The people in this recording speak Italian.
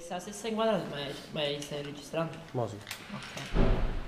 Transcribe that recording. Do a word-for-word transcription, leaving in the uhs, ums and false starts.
questa stessa inquadratura, ma, ma stai registrando? Ma sì. Ok.